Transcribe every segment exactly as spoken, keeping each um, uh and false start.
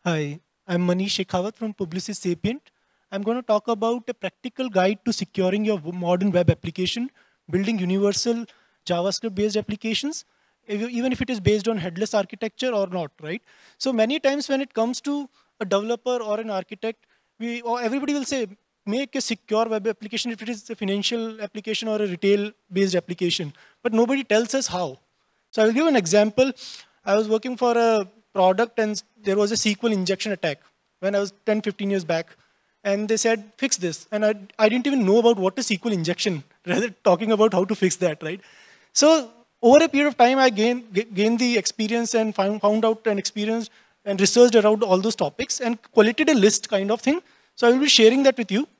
Hi, I'm Manish Aggarwal from Publicis Sapient. I'm going to talk about a practical guide to securing your w- modern web application, building universal JavaScript-based applications, if you- even if it is based on headless architecture or not, right? So many times when it comes to a developer or an architect, we or everybody will say, make a secure web application if it is a financial application or a retail-based application. But nobody tells us how. So I'll give an example. I was working for a product and there was a S Q L injection attack when I was ten, fifteen years back. And they said, fix this. And I, I didn't even know about what is S Q L injection, rather talking about how to fix that, right? So over a period of time, I gained, ga- gained the experience and found, found out an experience and researched around all those topics and collated a list kind of thing. So I will be sharing that with you.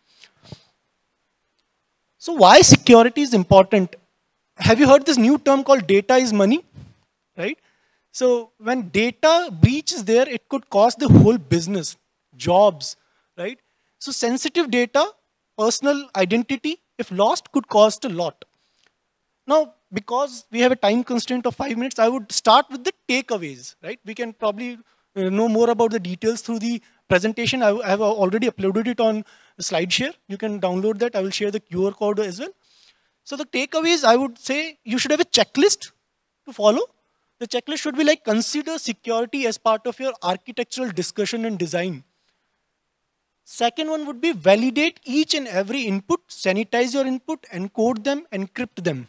So why security is important? Have you heard this new term called data is money? Right? So when data breach is there, it could cost the whole business, jobs, right? So sensitive data, personal identity, if lost, could cost a lot. Now, because we have a time constraint of five minutes, I would start with the takeaways, right? We can probably uh, know more about the details through the presentation. I I have already uploaded it on SlideShare. You can download that. I will share the Q R code as well. So the takeaways, I would say you should have a checklist to follow. The checklist should be like consider security as part of your architectural discussion and design. Second one would be validate each and every input, sanitize your input, encode them, encrypt them.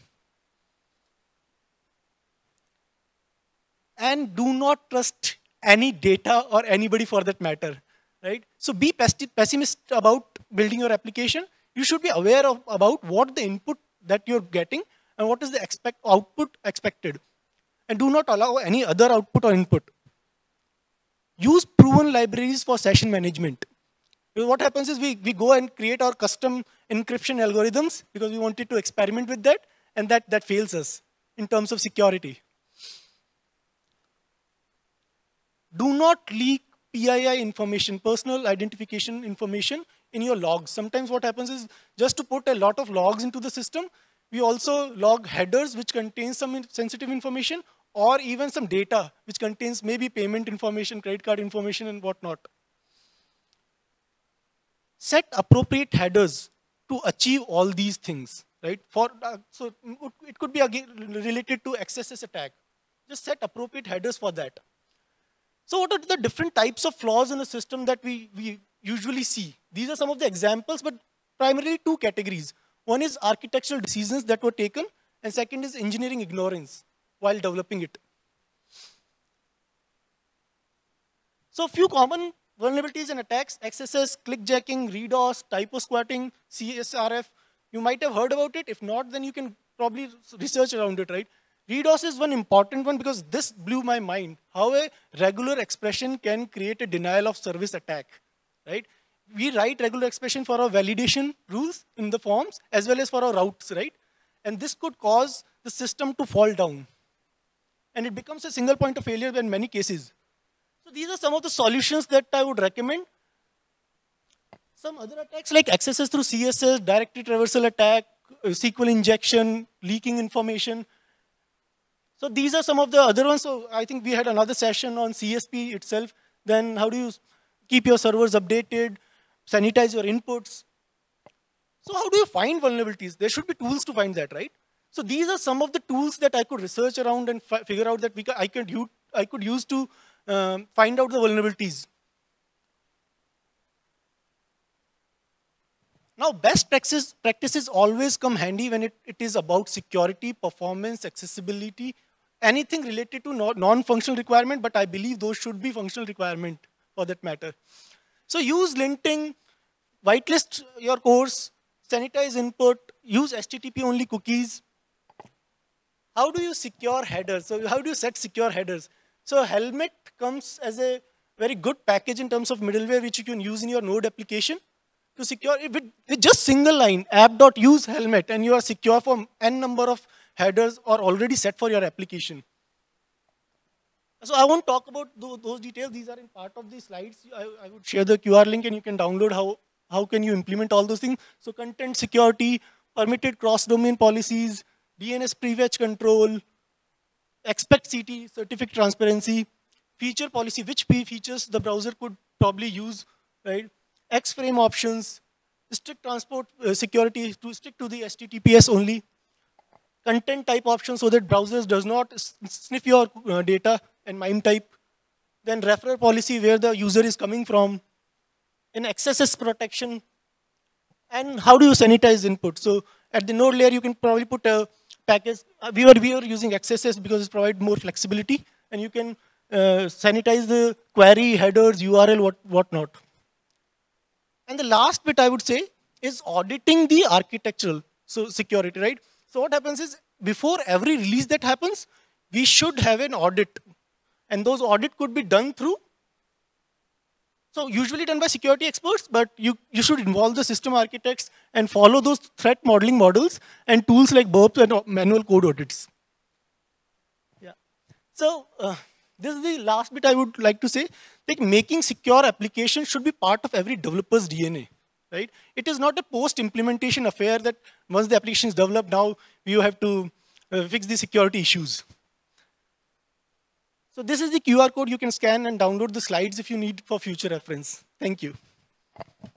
And do not trust any data or anybody for that matter, right? So be pesti- pessimist about building your application. You should be aware of about what the input that you're getting and what is the expect output expected, and do not allow any other output or input. Use proven libraries for session management. Because what happens is we, we go and create our custom encryption algorithms because we wanted to experiment with that, and that, that fails us in terms of security. Do not leak P I I information, personal identification information in your logs. Sometimes what happens is just to put a lot of logs into the system, we also log headers which contains some in- sensitive information or even some data which contains maybe payment information, credit card information and whatnot. Set appropriate headers to achieve all these things, right? For uh, so it could be again related to X S S attack. Just set appropriate headers for that. So what are the different types of flaws in the system that we, we usually see? These are some of the examples, but primarily two categories. One is architectural decisions that were taken, and second is engineering ignorance while developing it. So a few common vulnerabilities and attacks: X S S, clickjacking, RDoS, typo squatting, C S R F. You might have heard about it. If not, then you can probably research around it, right? RDoS is one important one because this blew my mind. How a regular expression can create a denial of service attack, right? We write regular expression for our validation rules in the forms as well as for our routes, right? And this could cause the system to fall down. And it becomes a single point of failure in many cases. So these are some of the solutions that I would recommend. Some other attacks like accesses through C S S, directory traversal attack, uh, S Q L injection, leaking information. So these are some of the other ones. So I think we had another session on C S P itself. Then how do you keep your servers updated, sanitize your inputs? So how do you find vulnerabilities? There should be tools to find that, right? So these are some of the tools that I could research around and fi- figure out that we ca- I could use, I could use to um, find out the vulnerabilities. Now, best practices, practices always come handy when it, it is about security, performance, accessibility, anything related to no- non-functional requirement, but I believe those should be functional requirement for that matter. So use linting, whitelist your course, sanitize input, use H T T P only cookies. How do you secure headers? So how do you set secure headers? So Helmet comes as a very good package in terms of middleware which you can use in your Node application to secure it with, with just single line app.use helmet, and you are secure for n number of headers are already set for your application. So I won't talk about tho- those details. These are in part of the slides. I, I would share the Q R link and you can download how, how can you implement all those things. So content security, permitted cross-domain policies, D N S pre-fetch control, expect C T, certificate transparency. feature policy, which p features the browser could probably use, right? X-frame options, strict transport uh, security to stick to the H T T P S only, content type options so that browsers does not sniff your uh, data and MIME type, then referrer policy where the user is coming from, and X S S protection, and how do you sanitize input? So at the node layer, you can probably put a package. Uh, we were we were using X S S because it provides more flexibility, and you can uh, sanitize the query headers, U R L, what whatnot. And the last bit I would say is auditing the architectural so security, right? So what happens is before every release that happens, we should have an audit, and those audit could be done through. So usually done by security experts, but you, you should involve the system architects and follow those threat modeling models and tools like burps and manual code audits. Yeah. So uh, this is the last bit I would like to say. Like making secure applications should be part of every developer's D N A, right? It is not a post-implementation affair that once the application is developed, now you have to uh, fix the security issues. So this is the Q R code you can scan and download the slides if you need for future reference. Thank you.